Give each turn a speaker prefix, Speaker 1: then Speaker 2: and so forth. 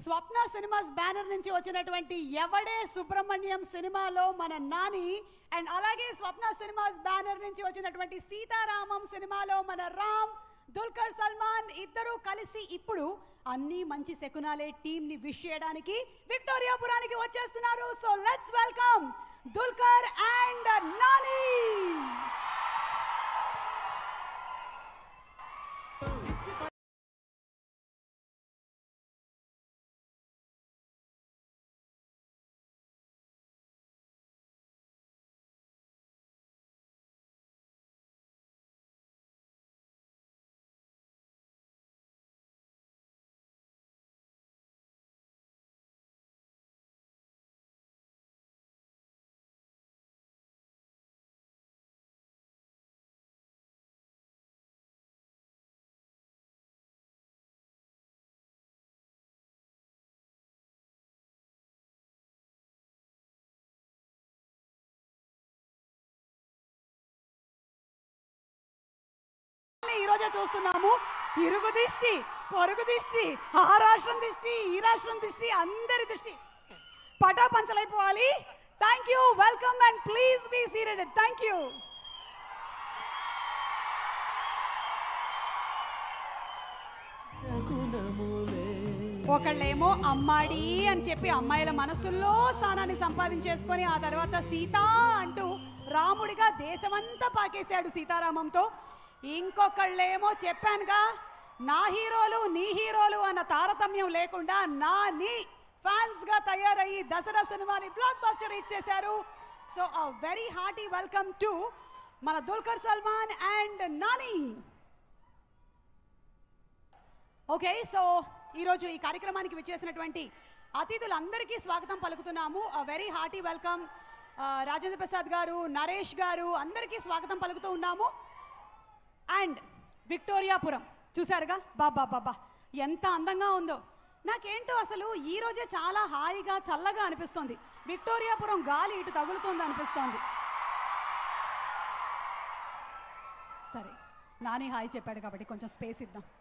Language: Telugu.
Speaker 1: స్వప్న సినిమాస్ బ్యానర్ నుంచి వచ్చినటువంటి ఎవడే సుబ్రహ్మణ్యం సినిమాలో మన నాని అండ్ అలాగే స్వప్న సినిమాస్ బ్యానర్ నుంచి వచ్చినటువంటి సీతారామం సినిమాలో మన రామ్ దుల్కర్ సల్మాన్ ఇద్దరు కలిసి ఇప్పుడు అన్ని మంచి శకునాలే టీమ్ ని విష్ చేయడానికి విక్టోరియాపురానికి వచ్చేస్తున్నారు. So let's welcome Dulquer and Nani. ఈ రోజే చూస్తున్నాము ఇరుగు దిష్టి పొరుగు దిష్టి ఆ రాష్ట్రం దిష్టి ఈ రాష్ట్రం దిష్టి అందరి దిష్టి పటాపంచలైపోవాలి. Thank you, welcome and please be seated. Thank you. ఒకళ్ళేమో అమ్మాడి అని చెప్పి అమ్మాయిల మనసుల్లో స్థానాన్ని సంపాదించేసుకొని ఆ తర్వాత సీత అంటూ రాముడిగా దేశమంతా పాకేశాడు సీతారామంతో. ఇంకొకళ్ళేమో చెప్పానుగా నా హీరోలు నీ హీరోలు అన్న తారతమ్యం లేకుండా నా నీ ఫ్యాన్స్ గా తయారయ్యి దసరా సినిమాని బ్లాక్ బస్టర్ ఇచ్చేశారు. So a very hearty welcome to మన Dulquer Salmaan and Nani. Okay, so ఈరోజు ఈ కార్యక్రమానికి విచ్చేసినటువంటి అతిథులందరికీ స్వాగతం పలుకుతున్నాము. A very hearty welcome Rajendra Prasad garu, Naresh గారు అందరికీ స్వాగతం పలుకుతూ ఉన్నాము. అండ్ విక్టోరియాపురం చూసారుగా, బాబా బాబా ఎంత అందంగా ఉందో. నాకేంటో అసలు ఈ రోజే చాలా హాయిగా చల్లగా అనిపిస్తోంది. విక్టోరియాపురం గాలి ఇటు తగులుతుంది అనిపిస్తోంది. సరే, నాని హాయ్ చెప్పాడు కాబట్టి కొంచెం స్పేస్ ఇద్దాం.